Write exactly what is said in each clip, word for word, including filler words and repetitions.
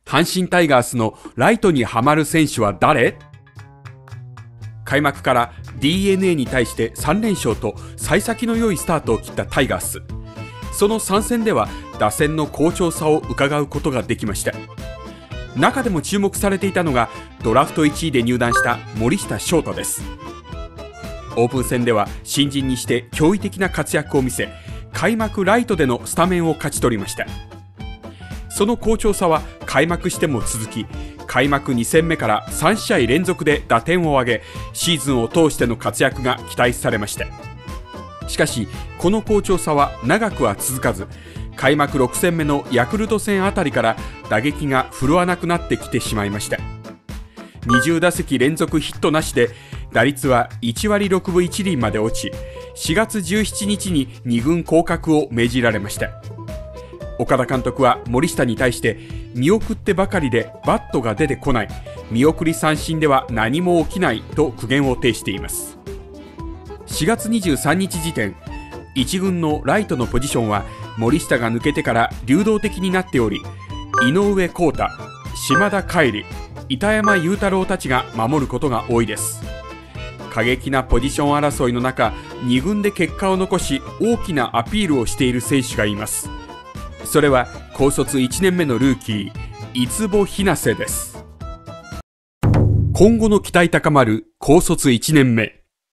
阪神タイガースのライトにはまる選手は誰？開幕から ディーエヌエー に対してさん連勝と幸先の良いスタートを切ったタイガース。そのさん戦では打線の好調さを伺うことができました。中でも注目されていたのがドラフトいちいで入団した森下翔太です。オープン戦では新人にして驚異的な活躍を見せ、開幕ライトでのスタメンを勝ち取りました。その好調さは開幕しても続き、開幕に戦目からさん試合連続で打点を挙げ、シーズンを通しての活躍が期待されました。しかしこの好調さは長くは続かず、開幕ろく戦目のヤクルト戦あたりから打撃が振るわなくなってきてしまいました。にじゅう打席連続ヒットなしで打率はいち割ろくぶいち厘まで落ち、しがつじゅうしちにちにに軍降格を命じられました。岡田監督は森下に対して見送ってばかりでバットが出てこない、見送り三振では何も起きないと苦言を呈しています。しがつにじゅうさんにち時点、いち軍のライトのポジションは森下が抜けてから流動的になっており、井上康太、島田海里、板山裕太郎たちが守ることが多いです。過激なポジション争いの中、に軍で結果を残し大きなアピールをしている選手がいます。それは高卒いちねんめのルーキー、伊坪雛瀬です。今後の期待高まる高卒いちねんめ。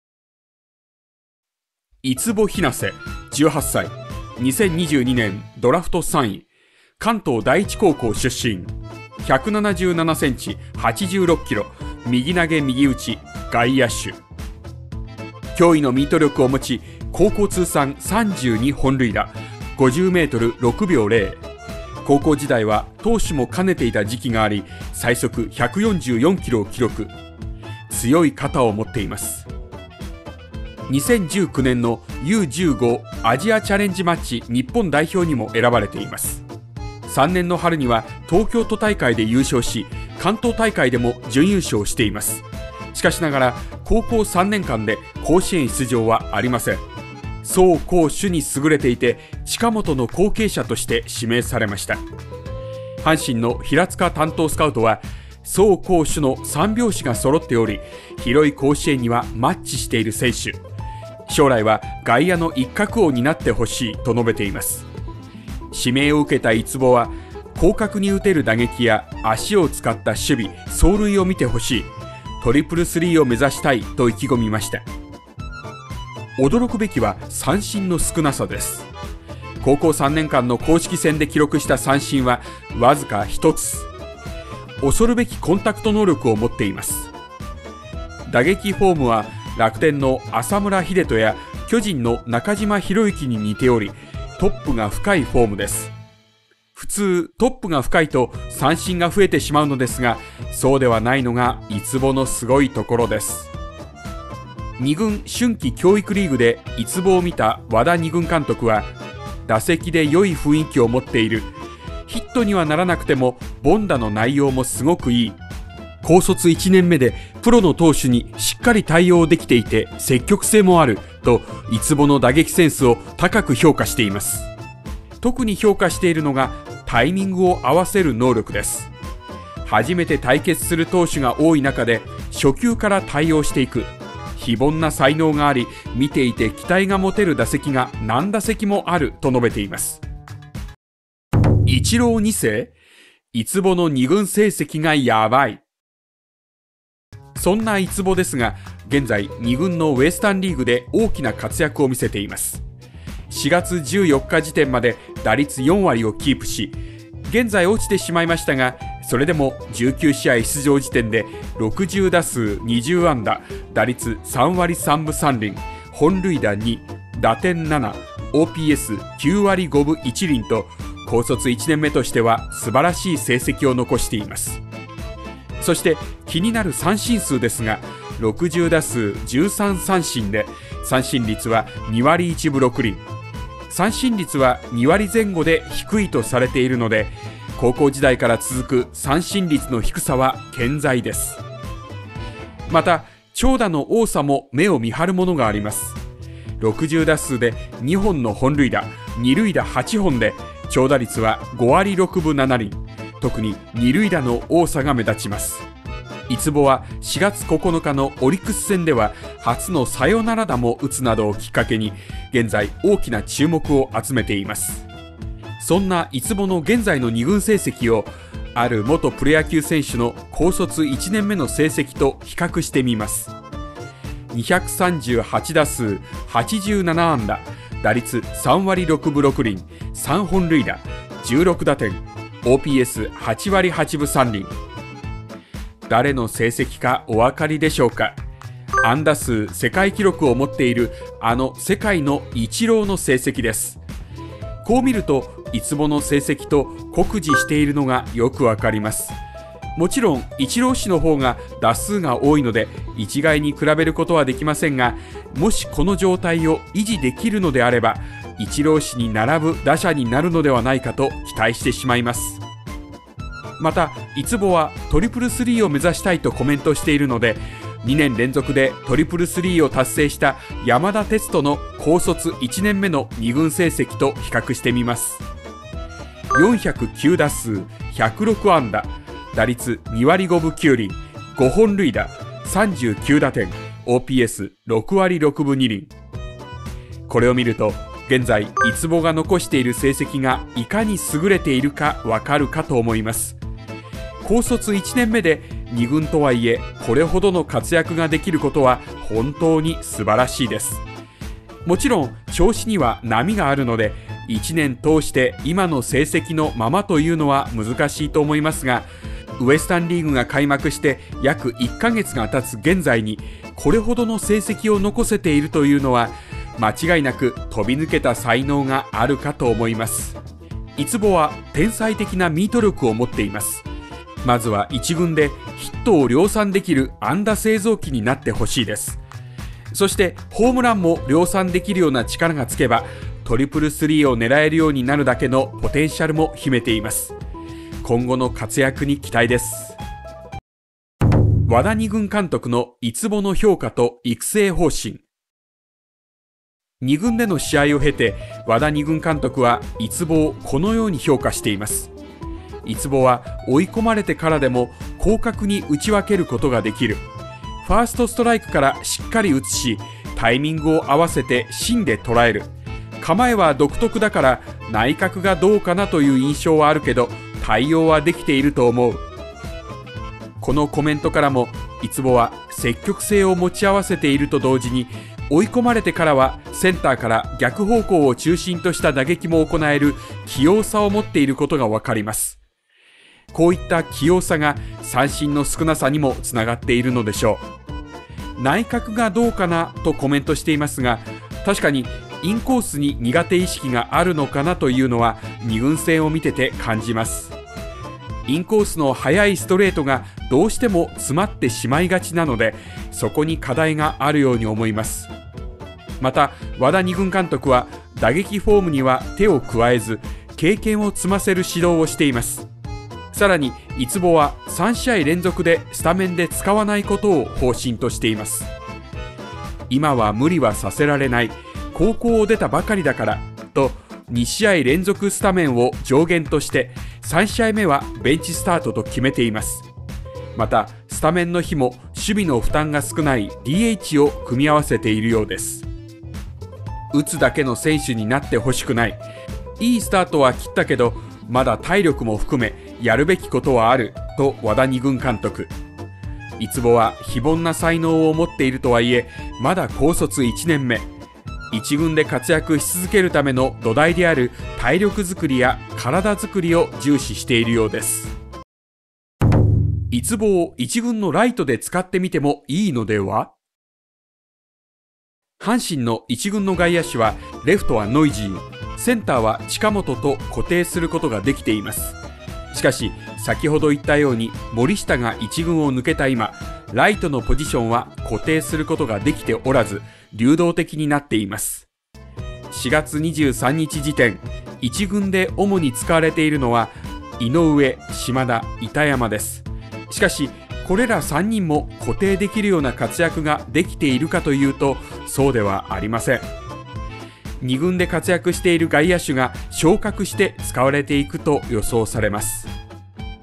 伊坪雛瀬、じゅうはっさい、にせんにじゅうにねんドラフトさんい、関東第一高校出身、ひゃくななじゅうななセンチ、はちじゅうろっキロ、右投げ右打ち、外野手。驚異のミート力を持ち、高校通算さんじゅうにほんるいだ、ごじゅうメートルろくびょうゼロ。高校時代は投手も兼ねていた時期があり、最速ひゃくよんじゅうよんキロを記録。強い肩を持っています。にせんじゅうきゅうねんの ユーじゅうご アジアチャレンジマッチ日本代表にも選ばれています。さんねんの春には東京都大会で優勝し、関東大会でも準優勝しています。しかしながら高校さんねんかんで甲子園出場はありません。走攻守に優れていて、近本の後継者として指名されました。阪神の平塚担当スカウトは、走攻守の三拍子が揃っており、広い甲子園にはマッチしている選手。将来は外野の一角を担ってほしいと述べています。指名を受けた伊坪は、広角に打てる打撃や足を使った守備、走塁を見てほしい、トリプルスリーを目指したいと意気込みました。驚くべきは三振の少なさです。高校さんねんかんの公式戦で記録した三振はわずかひとつ。恐るべきコンタクト能力を持っています。打撃フォームは楽天の浅村栄斗や巨人の中島博之に似ており、トップが深いフォームです。普通トップが深いと三振が増えてしまうのですが、そうではないのが伊坪のすごいところです。に軍春季教育リーグで伊坪を見た和田に軍監督は、打席で良い雰囲気を持っている、ヒットにはならなくても凡打の内容もすごくいい、高卒いちねんめでプロの投手にしっかり対応できていて積極性もあると、伊坪の打撃センスを高く評価しています。特に評価しているのがタイミングを合わせる能力です。初めて対決する投手が多い中で初球から対応していく、非凡な才能があり、見ていて期待が持てる打席が何打席もあると述べています。イチローに世、伊坪のに軍成績がやばい。そんな伊坪ですが、現在に軍のウエスタンリーグで大きな活躍を見せています。しがつじゅうよっか時点まで打率よん割をキープし、現在落ちてしまいましたが、それでもじゅうきゅう試合出場時点でろくじゅう打数にじゅう安打、打率さん割さんぶさん厘、本塁打に、打点なな、オーピーエスきゅう割ごぶいち厘と、高卒いちねんめとしては素晴らしい成績を残しています。そして気になる三振数ですが、ろくじゅう打数じゅうさん三振で、三振率はに割いちぶろく厘。三振率はに割ぜん後で低いとされているので、高校時代から続く三振率の低さは健在です。また長打の多さも目を見張るものがあります。ろくじゅう打数でにほんの本塁打、二塁打はちほんで長打率はご割ろくぶなな厘、 特に二塁打の多さが目立ちます。イツボはしがつここのかのオリックス戦では初のサヨナラ打も打つなどをきっかけに現在大きな注目を集めています。そんなイツボの現在のに軍成績をある元プロ野球選手の高卒いちねんめの成績と比較してみます。にひゃくさんじゅうはちだすう、はちじゅうななあんだ、打率さんわりろくぶろくりん、さんほんるいだ、じゅうろくだてん、オーピーエスはちわりはちぶさんりん。誰の成績かお分かりでしょうか。安打数世界記録を持っているあの世界のイチローの成績です。こう見るとイツボの成績と酷似しているのがよくわかります。もちろんイチロー氏の方が打数が多いので一概に比べることはできませんが、もしこの状態を維持できるのであればイチロー氏に並ぶ打者になるのではないかと期待してしまいます。またイツボはトリプルスリーを目指したいとコメントしているので、にねんれんぞくでトリプルスリーを達成した山田哲人の高卒いちねんめのに軍成績と比較してみます。よんひゃくきゅうだすう、ひゃくろくあんだ、打率にわりごぶきゅうりん、ごほんるいだ、さんじゅうきゅうだてん、オーピーエスろくわりろくぶにりん。これを見ると現在イツボが残している成績がいかに優れているかわかるかと思います。高卒いちねんめでに軍とはいえこれほどの活躍ができることは本当に素晴らしいです。もちろん調子には波があるのでいちねん通して今の成績のままというのは難しいと思いますが、ウエスタンリーグが開幕して約いっかげつが経つ現在にこれほどの成績を残せているというのは間違いなく飛び抜けた才能があるかと思います。イツボは天才的なミート力を持っています。まずはいち軍でヒットを量産できる安打製造機になってほしいです。そしてホームランも量産できるような力がつけばトリプルスリーを狙えるようになるだけのポテンシャルも秘めています。今後の活躍に期待です。和田に軍監督のイツボの評価と育成方針。に軍での試合を経て和田に軍監督はイツボをこのように評価しています。イツボは追い込まれてからでも広角に打ち分けることができる。ファーストストライクからしっかり打つし、タイミングを合わせて芯で捉える。構えは独特だから内角がどうかなという印象はあるけど対応はできていると思う。このコメントからもイツボは積極性を持ち合わせていると同時に追い込まれてからはセンターから逆方向を中心とした打撃も行える器用さを持っていることがわかります。こういった器用さが三振の少なさにもつながっているのでしょう。内角がどうかなとコメントしていますが、確かにインコースに苦手意識があるのかなというのはに軍戦を見てて感じます。インコースの速いストレートがどうしても詰まってしまいがちなので、そこに課題があるように思います。また和田に軍監督は打撃フォームには手を加えず経験を積ませる指導をしています。さらにイツボはさんしあいれんぞくでスタメンで使わないことを方針としています。今は無理はさせられない、高校を出たばかりだからとにしあいれんぞくスタメンを上限としてさんしあいめはベンチスタートと決めています。またスタメンの日も守備の負担が少ない ディーエイチ を組み合わせているようです。打つだけの選手になってほしくない。いいスタートは切ったけどまだ体力も含めやるべきことはあると和田に軍監督。イツボは非凡な才能を持っているとはいえまだ高卒いちねんめ。一軍で活躍し続けるための土台である体力づくりや体づくりを重視しているようです。イツボを一軍のライトで使ってみてもいいのでは？阪神の一軍の外野手はレフトはノイジー、センターは近本と固定することができています。しかし先ほど言ったように森下が一軍を抜けた今、ライトのポジションは固定することができておらず流動的になっています。しがつにじゅうさんにち時点、一軍で主に使われているのは井上、島田、板山です。しかしこれらさんにんも固定できるような活躍ができているかというとそうではありません。に軍で活躍している外野手が昇格して使われていくと予想されます。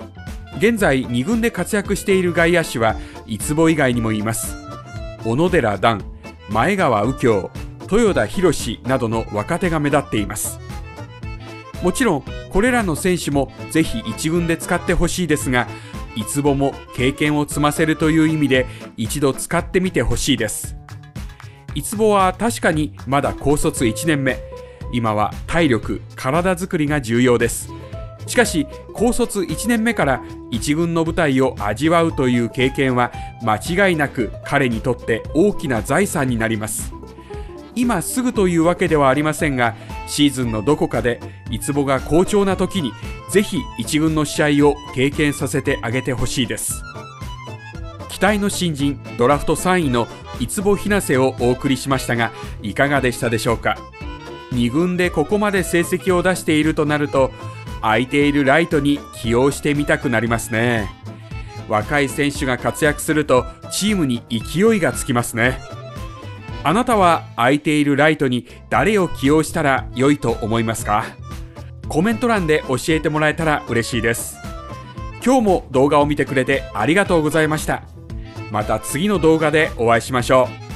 現在に軍で活躍している外野手はイツボ以外にもいます。小野寺段、前川右京、豊田博などの若手が目立っています。もちろんこれらの選手もぜひ一軍で使ってほしいですが、イツボも経験を積ませるという意味で一度使ってみてほしいです。イツボは確かにまだ高卒いちねんめ、今は体力、体作りが重要です。しかし高卒いちねんめから一軍の舞台を味わうという経験は間違いなく彼にとって大きな財産になります。今すぐというわけではありませんが、シーズンのどこかでイツボが好調な時にぜひ一軍の試合を経験させてあげてほしいです。期待の新人ドラフトさんいのイツボひなせをお送りしましたが、いかがでしたでしょうか。に軍でここまで成績を出しているとなると、空いているライトに起用してみたくなりますね。若い選手が活躍するとチームに勢いがつきますね。あなたは空いているライトに誰を起用したら良いと思いますか？コメント欄で教えてもらえたら嬉しいです。今日も動画を見てくれてありがとうございました。また次の動画でお会いしましょう。